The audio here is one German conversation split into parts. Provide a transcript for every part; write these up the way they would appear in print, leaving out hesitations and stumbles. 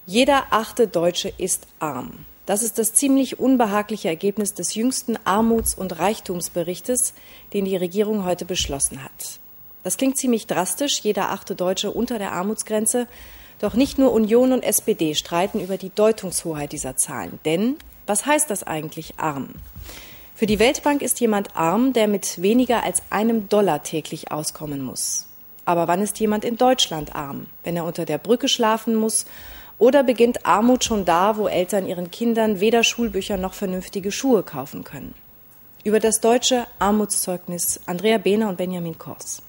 Jeder 8. Deutsche ist arm. Das ist das ziemlich unbehagliche Ergebnis des jüngsten Armuts- und Reichtumsberichtes, den die Regierung heute beschlossen hat. Das klingt ziemlich drastisch, jeder 8. Deutsche unter der Armutsgrenze. Doch nicht nur Union und SPD streiten über die Deutungshoheit dieser Zahlen. Denn was heißt das eigentlich arm? Für die Weltbank ist jemand arm, der mit weniger als $1 täglich auskommen muss. Aber wann ist jemand in Deutschland arm? Wenn er unter der Brücke schlafen muss? Oder beginnt Armut schon da, wo Eltern ihren Kindern weder Schulbücher noch vernünftige Schuhe kaufen können? Über das deutsche Armutszeugnis Andrea Behner und Benjamin Kors.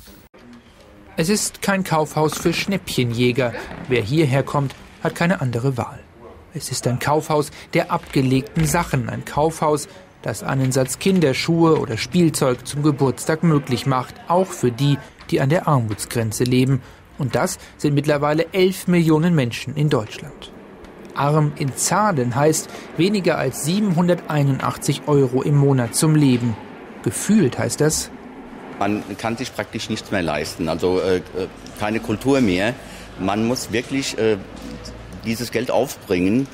Es ist kein Kaufhaus für Schnäppchenjäger. Wer hierher kommt, hat keine andere Wahl. Es ist ein Kaufhaus der abgelegten Sachen, ein Kaufhaus, das einen Satz Kinderschuhe oder Spielzeug zum Geburtstag möglich macht, auch für die, die an der Armutsgrenze leben. Und das sind mittlerweile 11 Millionen Menschen in Deutschland. Arm in Zahlen heißt weniger als 781 € im Monat zum Leben. Gefühlt heißt das: Man kann sich praktisch nichts mehr leisten, also keine Kultur mehr. Man muss wirklich dieses Geld aufbringen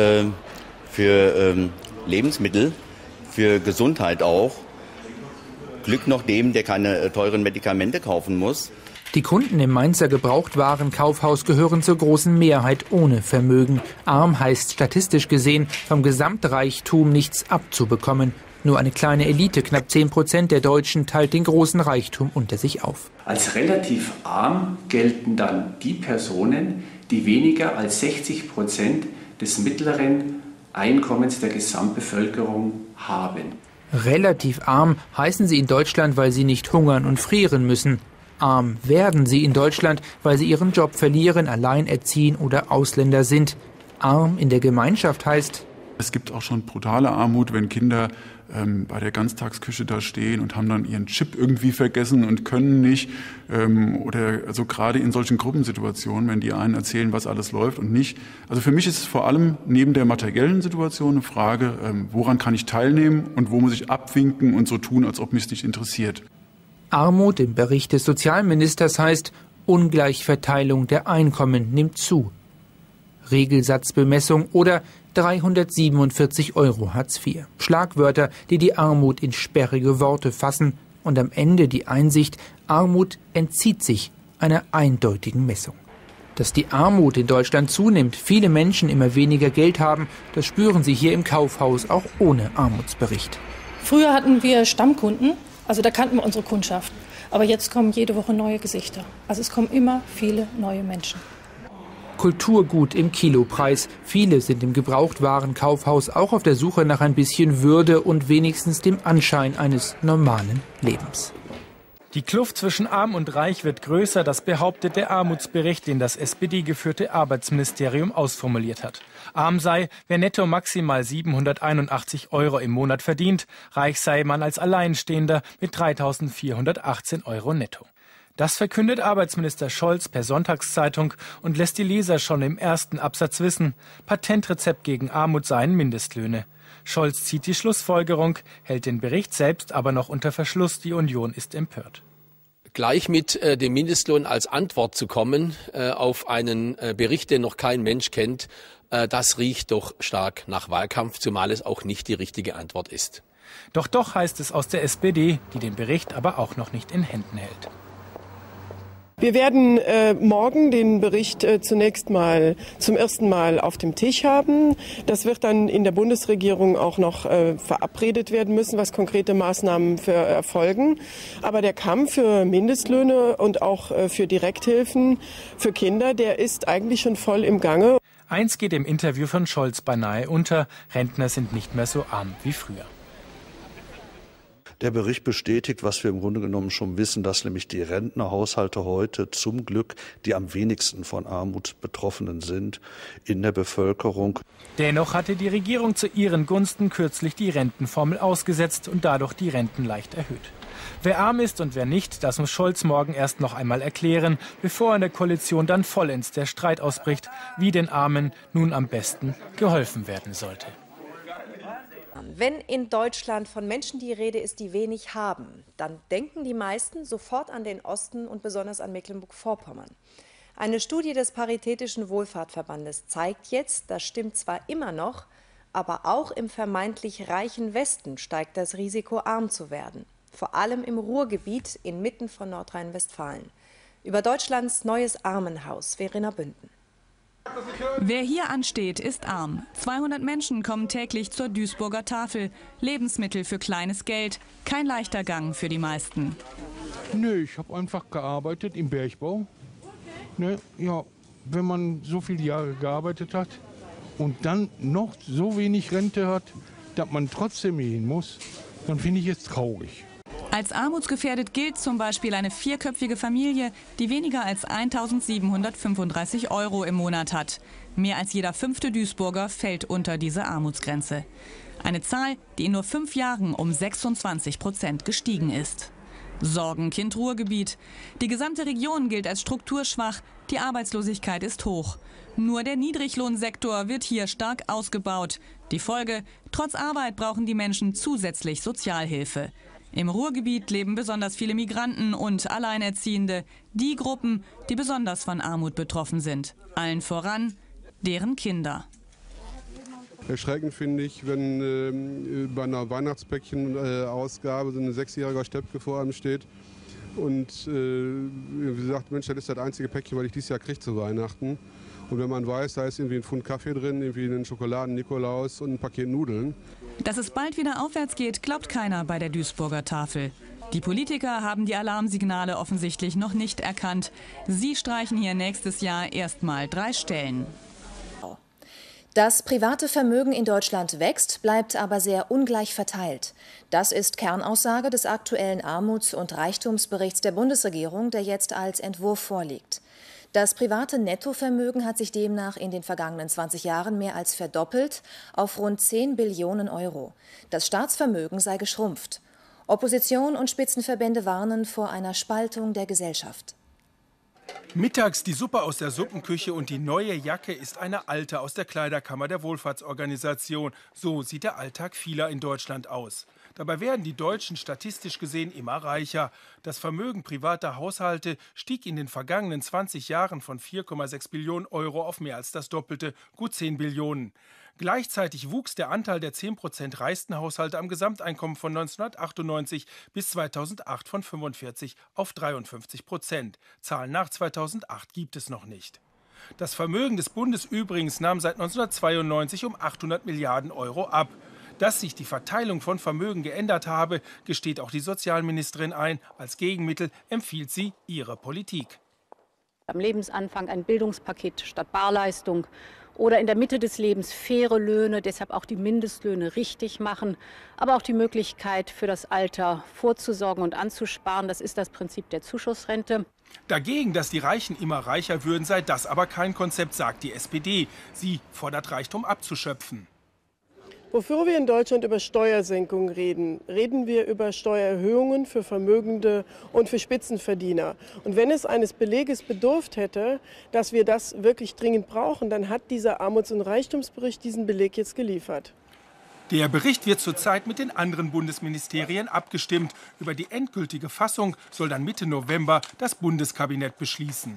für Lebensmittel, für Gesundheit auch. Glück noch dem, der keine teuren Medikamente kaufen muss. Die Kunden im Mainzer Gebrauchtwarenkaufhaus gehören zur großen Mehrheit ohne Vermögen. Arm heißt statistisch gesehen, vom Gesamtreichtum nichts abzubekommen. Nur eine kleine Elite, knapp 10% der Deutschen, teilt den großen Reichtum unter sich auf. Als relativ arm gelten dann die Personen, die weniger als 60% des mittleren Einkommens der Gesamtbevölkerung haben. Relativ arm heißen sie in Deutschland, weil sie nicht hungern und frieren müssen. Arm werden sie in Deutschland, weil sie ihren Job verlieren, alleinerziehend oder Ausländer sind. Arm in der Gemeinschaft heißt: Es gibt auch schon brutale Armut, wenn Kinder bei der Ganztagsküche da stehen und haben dann ihren Chip irgendwie vergessen und können nicht. Oder also gerade in solchen Gruppensituationen, wenn die einen erzählen, was alles läuft und nicht. Also für mich ist es vor allem neben der materiellen Situation eine Frage, woran kann ich teilnehmen und wo muss ich abwinken und so tun, als ob mich es nicht interessiert. Armut im Bericht des Sozialministers heißt: Ungleichverteilung der Einkommen nimmt zu. Regelsatzbemessung oder 347 € Hartz IV. Schlagwörter, die die Armut in sperrige Worte fassen und am Ende die Einsicht: Armut entzieht sich einer eindeutigen Messung. Dass die Armut in Deutschland zunimmt, viele Menschen immer weniger Geld haben, das spüren sie hier im Kaufhaus auch ohne Armutsbericht. Früher hatten wir Stammkunden, also da kannten wir unsere Kundschaft. Aber jetzt kommen jede Woche neue Gesichter. Also es kommen immer viele neue Menschen. Kulturgut im Kilopreis. Viele sind im Gebrauchtwarenkaufhaus auch auf der Suche nach ein bisschen Würde und wenigstens dem Anschein eines normalen Lebens. Die Kluft zwischen Arm und Reich wird größer, das behauptet der Armutsbericht, den das SPD-geführte Arbeitsministerium ausformuliert hat. Arm sei, wer netto maximal 781 € im Monat verdient, reich sei man als Alleinstehender mit 3.418 € netto. Das verkündet Arbeitsminister Scholz per Sonntagszeitung und lässt die Leser schon im ersten Absatz wissen: Patentrezept gegen Armut seien Mindestlöhne. Scholz zieht die Schlussfolgerung, hält den Bericht selbst aber noch unter Verschluss. Die Union ist empört. Gleich mit dem Mindestlohn als Antwort zu kommen auf einen Bericht, den noch kein Mensch kennt, das riecht doch stark nach Wahlkampf, zumal es auch nicht die richtige Antwort ist. Doch heißt es aus der SPD, die den Bericht aber auch noch nicht in Händen hält. Wir werden morgen den Bericht zunächst mal zum ersten Mal auf dem Tisch haben. Das wird dann in der Bundesregierung auch noch verabredet werden müssen, was konkrete Maßnahmen für erfolgen. Aber der Kampf für Mindestlöhne und auch für Direkthilfen für Kinder, der ist eigentlich schon voll im Gange. Eins geht im Interview von Scholz beinahe unter: Rentner sind nicht mehr so arm wie früher. Der Bericht bestätigt, was wir im Grunde genommen schon wissen, dass nämlich die Rentnerhaushalte heute zum Glück die am wenigsten von Armut Betroffenen sind in der Bevölkerung. Dennoch hatte die Regierung zu ihren Gunsten kürzlich die Rentenformel ausgesetzt und dadurch die Renten leicht erhöht. Wer arm ist und wer nicht, das muss Scholz morgen erst noch einmal erklären, bevor in der Koalition dann vollends der Streit ausbricht, wie den Armen nun am besten geholfen werden sollte. Wenn in Deutschland von Menschen die Rede ist, die wenig haben, dann denken die meisten sofort an den Osten und besonders an Mecklenburg-Vorpommern. Eine Studie des Paritätischen Wohlfahrtverbandes zeigt jetzt, das stimmt zwar immer noch, aber auch im vermeintlich reichen Westen steigt das Risiko, arm zu werden. Vor allem im Ruhrgebiet inmitten von Nordrhein-Westfalen. Über Deutschlands neues Armenhaus, Verena Bünden. Wer hier ansteht, ist arm. 200 Menschen kommen täglich zur Duisburger Tafel. Lebensmittel für kleines Geld. Kein leichter Gang für die meisten. Nö, ich habe einfach gearbeitet im Bergbau. Ne, ja, wenn man so viele Jahre gearbeitet hat und dann noch so wenig Rente hat, dass man trotzdem hin muss, dann finde ich es traurig. Als armutsgefährdet gilt zum Beispiel eine vierköpfige Familie, die weniger als 1.735 € im Monat hat. Mehr als jeder 5. Duisburger fällt unter diese Armutsgrenze. Eine Zahl, die in nur 5 Jahren um 26% gestiegen ist. Sorgenkind Ruhrgebiet. Die gesamte Region gilt als strukturschwach, die Arbeitslosigkeit ist hoch. Nur der Niedriglohnsektor wird hier stark ausgebaut. Die Folge: Trotz Arbeit brauchen die Menschen zusätzlich Sozialhilfe. Im Ruhrgebiet leben besonders viele Migranten und Alleinerziehende, die Gruppen, die besonders von Armut betroffen sind. Allen voran deren Kinder. Erschreckend finde ich, wenn bei einer Weihnachtspäckchen-Ausgabe so ein 6-jähriger Steppke vor einem steht und sagt, Mensch, das ist das einzige Päckchen, was ich dieses Jahr kriege zu Weihnachten. Und wenn man weiß, da ist irgendwie ein Pfund Kaffee drin, irgendwie einen Schokoladen-Nikolaus und ein Paket Nudeln. Dass es bald wieder aufwärts geht, glaubt keiner bei der Duisburger Tafel. Die Politiker haben die Alarmsignale offensichtlich noch nicht erkannt. Sie streichen hier nächstes Jahr erstmal 3 Stellen. Das private Vermögen in Deutschland wächst, bleibt aber sehr ungleich verteilt. Das ist Kernaussage des aktuellen Armuts- und Reichtumsberichts der Bundesregierung, der jetzt als Entwurf vorliegt. Das private Nettovermögen hat sich demnach in den vergangenen 20 Jahren mehr als verdoppelt auf rund 10 Billionen €. Das Staatsvermögen sei geschrumpft. Opposition und Spitzenverbände warnen vor einer Spaltung der Gesellschaft. Mittags die Suppe aus der Suppenküche und die neue Jacke ist eine alte aus der Kleiderkammer der Wohlfahrtsorganisation. So sieht der Alltag vieler in Deutschland aus. Dabei werden die Deutschen statistisch gesehen immer reicher. Das Vermögen privater Haushalte stieg in den vergangenen 20 Jahren von 4,6 Billionen € auf mehr als das Doppelte, gut 10 Billionen. Gleichzeitig wuchs der Anteil der 10% reichsten Haushalte am Gesamteinkommen von 1998 bis 2008 von 45 auf 53%. Zahlen nach 2008 gibt es noch nicht. Das Vermögen des Bundes übrigens nahm seit 1992 um 800 Milliarden € ab. Dass sich die Verteilung von Vermögen geändert habe, gesteht auch die Sozialministerin ein. Als Gegenmittel empfiehlt sie ihre Politik. Am Lebensanfang ein Bildungspaket statt Barleistung oder in der Mitte des Lebens faire Löhne, deshalb auch die Mindestlöhne richtig machen, aber auch die Möglichkeit für das Alter vorzusorgen und anzusparen. Das ist das Prinzip der Zuschussrente. Dagegen, dass die Reichen immer reicher würden, sei das aber kein Konzept, sagt die SPD. Sie fordert Reichtum abzuschöpfen. Wofür wir in Deutschland über Steuersenkungen reden, reden wir über Steuererhöhungen für Vermögende und für Spitzenverdiener. Und wenn es eines Beleges bedurft hätte, dass wir das wirklich dringend brauchen, dann hat dieser Armuts- und Reichtumsbericht diesen Beleg jetzt geliefert. Der Bericht wird zurzeit mit den anderen Bundesministerien abgestimmt. Über die endgültige Fassung soll dann Mitte November das Bundeskabinett beschließen.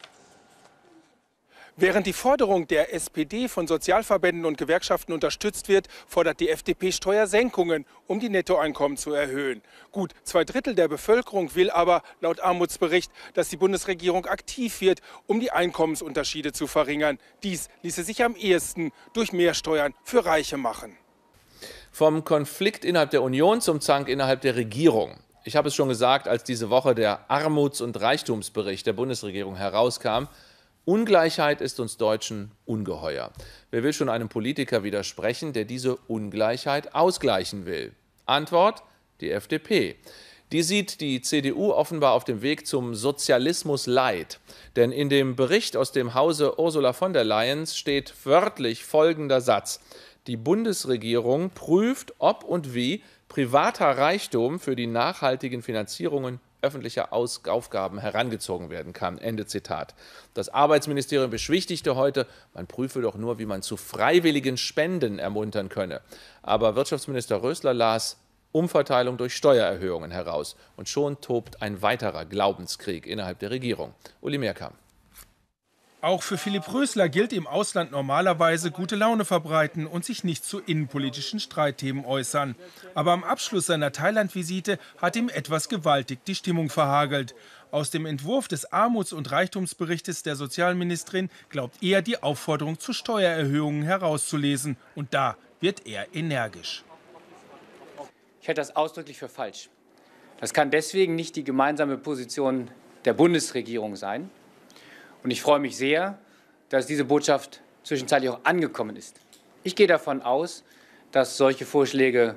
Während die Forderung der SPD von Sozialverbänden und Gewerkschaften unterstützt wird, fordert die FDP Steuersenkungen, um die Nettoeinkommen zu erhöhen. Gut 2/3 der Bevölkerung will aber laut Armutsbericht, dass die Bundesregierung aktiv wird, um die Einkommensunterschiede zu verringern. Dies ließe sich am ehesten durch mehr Steuern für Reiche machen. Vom Konflikt innerhalb der Union zum Zank innerhalb der Regierung. Ich habe es schon gesagt, als diese Woche der Armuts- und Reichtumsbericht der Bundesregierung herauskam. Ungleichheit ist uns Deutschen ungeheuer. Wer will schon einem Politiker widersprechen, der diese Ungleichheit ausgleichen will? Antwort: die FDP. Die sieht die CDU offenbar auf dem Weg zum Sozialismus light. Denn in dem Bericht aus dem Hause Ursula von der Leyen steht wörtlich folgender Satz: Die Bundesregierung prüft, ob und wie privater Reichtum für die nachhaltigen Finanzierungen öffentlicher Aufgaben herangezogen werden kann. Ende Zitat. Das Arbeitsministerium beschwichtigte heute, man prüfe doch nur, wie man zu freiwilligen Spenden ermuntern könne. Aber Wirtschaftsminister Rösler las Umverteilung durch Steuererhöhungen heraus. Und schon tobt ein weiterer Glaubenskrieg innerhalb der Regierung. Uli Mehrkamp. Auch für Philipp Rösler gilt im Ausland normalerweise gute Laune verbreiten und sich nicht zu innenpolitischen Streitthemen äußern. Aber am Abschluss seiner Thailand-Visite hat ihm etwas gewaltig die Stimmung verhagelt. Aus dem Entwurf des Armuts- und Reichtumsberichtes der Sozialministerin glaubt er, die Aufforderung zu Steuererhöhungen herauszulesen. Und da wird er energisch. Ich halte das ausdrücklich für falsch. Das kann deswegen nicht die gemeinsame Position der Bundesregierung sein. Und ich freue mich sehr, dass diese Botschaft zwischenzeitlich auch angekommen ist. Ich gehe davon aus, dass solche Vorschläge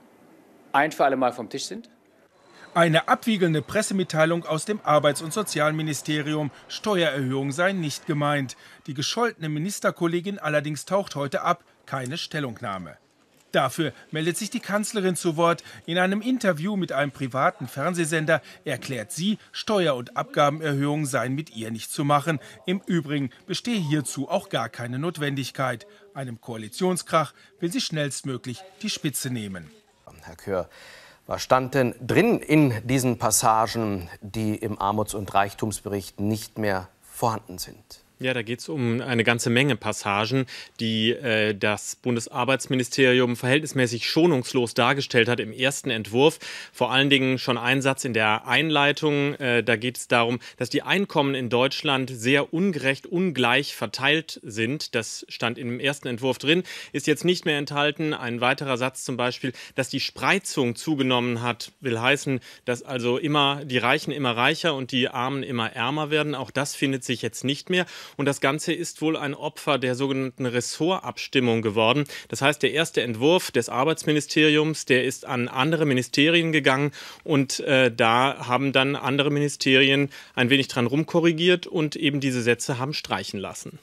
ein für alle Mal vom Tisch sind. Eine abwiegelnde Pressemitteilung aus dem Arbeits- und Sozialministerium. Steuererhöhung sei nicht gemeint. Die gescholtene Ministerkollegin allerdings taucht heute ab. Keine Stellungnahme. Dafür meldet sich die Kanzlerin zu Wort. In einem Interview mit einem privaten Fernsehsender erklärt sie, Steuer- und Abgabenerhöhungen seien mit ihr nicht zu machen. Im Übrigen bestehe hierzu auch gar keine Notwendigkeit. Einem Koalitionskrach will sie schnellstmöglich die Spitze nehmen. Herr Kör, was stand denn drin in diesen Passagen, die im Armuts- und Reichtumsbericht nicht mehr vorhanden sind? Ja, da geht es um eine ganze Menge Passagen, die das Bundesarbeitsministerium verhältnismäßig schonungslos dargestellt hat im ersten Entwurf. Vor allen Dingen schon ein Satz in der Einleitung. Da geht es darum, dass die Einkommen in Deutschland sehr ungerecht, ungleich verteilt sind. Das stand im ersten Entwurf drin, ist jetzt nicht mehr enthalten. Ein weiterer Satz zum Beispiel, dass die Spreizung zugenommen hat, will heißen, dass also immer die Reichen immer reicher und die Armen immer ärmer werden. Auch das findet sich jetzt nicht mehr. Und das Ganze ist wohl ein Opfer der sogenannten Ressortabstimmung geworden. Das heißt, der erste Entwurf des Arbeitsministeriums, der ist an andere Ministerien gegangen und da haben dann andere Ministerien ein wenig dran rumkorrigiert und eben diese Sätze haben streichen lassen.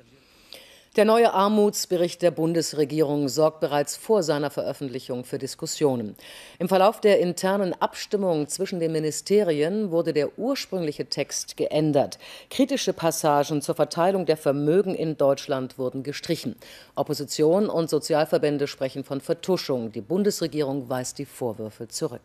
Der neue Armutsbericht der Bundesregierung sorgt bereits vor seiner Veröffentlichung für Diskussionen. Im Verlauf der internen Abstimmung zwischen den Ministerien wurde der ursprüngliche Text geändert. Kritische Passagen zur Verteilung der Vermögen in Deutschland wurden gestrichen. Opposition und Sozialverbände sprechen von Vertuschung. Die Bundesregierung weist die Vorwürfe zurück.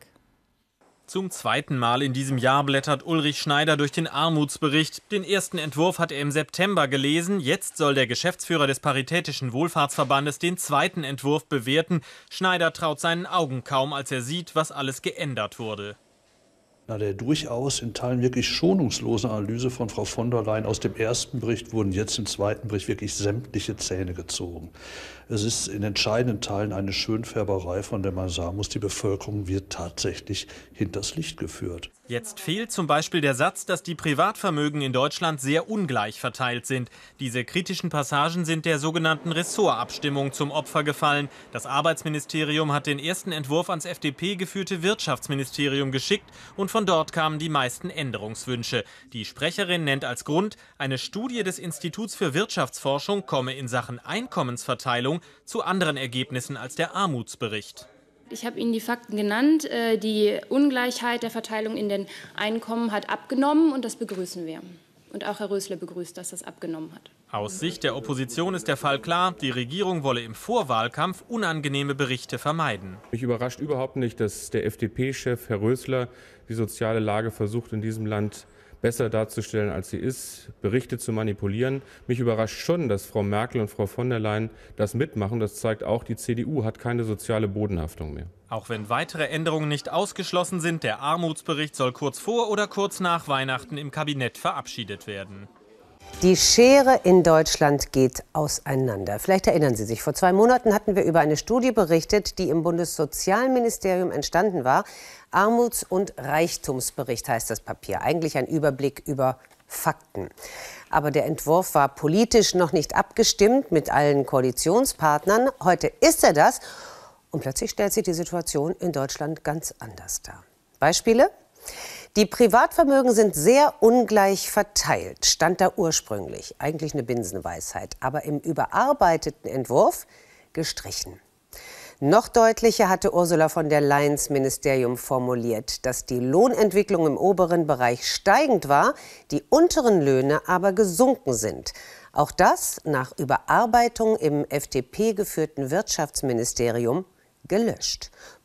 Zum zweiten Mal in diesem Jahr blättert Ulrich Schneider durch den Armutsbericht. Den ersten Entwurf hat er im September gelesen. Jetzt soll der Geschäftsführer des Paritätischen Wohlfahrtsverbandes den zweiten Entwurf bewerten. Schneider traut seinen Augen kaum, als er sieht, was alles geändert wurde. Nach der durchaus in Teilen wirklich schonungslosen Analyse von Frau von der Leyen aus dem ersten Bericht wurden jetzt im zweiten Bericht wirklich sämtliche Zähne gezogen. Es ist in entscheidenden Teilen eine Schönfärberei, von der man sagen muss, die Bevölkerung wird tatsächlich hinters Licht geführt. Jetzt fehlt zum Beispiel der Satz, dass die Privatvermögen in Deutschland sehr ungleich verteilt sind. Diese kritischen Passagen sind der sogenannten Ressortabstimmung zum Opfer gefallen. Das Arbeitsministerium hat den ersten Entwurf ans FDP-geführte Wirtschaftsministerium geschickt und von dort kamen die meisten Änderungswünsche. Die Sprecherin nennt als Grund, eine Studie des Instituts für Wirtschaftsforschung komme in Sachen Einkommensverteilung zu anderen Ergebnissen als der Armutsbericht. Ich habe Ihnen die Fakten genannt. Die Ungleichheit der Verteilung in den Einkommen hat abgenommen und das begrüßen wir. Und auch Herr Rösler begrüßt, dass das abgenommen hat. Aus Sicht der Opposition ist der Fall klar, die Regierung wolle im Vorwahlkampf unangenehme Berichte vermeiden. Mich überrascht überhaupt nicht, dass der FDP-Chef Herr Rösler die soziale Lage versucht, in diesem Land besser darzustellen, als sie ist, Berichte zu manipulieren. Mich überrascht schon, dass Frau Merkel und Frau von der Leyen das mitmachen. Das zeigt auch, die CDU hat keine soziale Bodenhaftung mehr. Auch wenn weitere Änderungen nicht ausgeschlossen sind, der Armutsbericht soll kurz vor oder kurz nach Weihnachten im Kabinett verabschiedet werden. Die Schere in Deutschland geht auseinander. Vielleicht erinnern Sie sich, vor 2 Monaten hatten wir über eine Studie berichtet, die im Bundessozialministerium entstanden war. Armuts- und Reichtumsbericht heißt das Papier. Eigentlich ein Überblick über Fakten. Aber der Entwurf war politisch noch nicht abgestimmt mit allen Koalitionspartnern. Heute ist er das. Und plötzlich stellt sich die Situation in Deutschland ganz anders dar. Beispiele? Die Privatvermögen sind sehr ungleich verteilt, stand da ursprünglich. Eigentlich eine Binsenweisheit, aber im überarbeiteten Entwurf gestrichen. Noch deutlicher hatte Ursula von der Leyens Ministerium formuliert, dass die Lohnentwicklung im oberen Bereich steigend war, die unteren Löhne aber gesunken sind. Auch das nach Überarbeitung im FDP-geführten Wirtschaftsministerium gelöscht.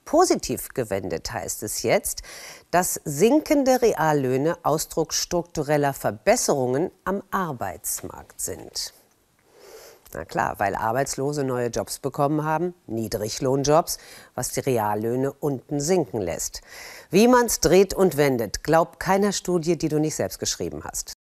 Positiv gewendet heißt es jetzt, dass sinkende Reallöhne Ausdruck struktureller Verbesserungen am Arbeitsmarkt sind. Na klar, weil Arbeitslose neue Jobs bekommen haben, Niedriglohnjobs, was die Reallöhne unten sinken lässt. Wie man's dreht und wendet, glaubt keiner Studie, die du nicht selbst geschrieben hast.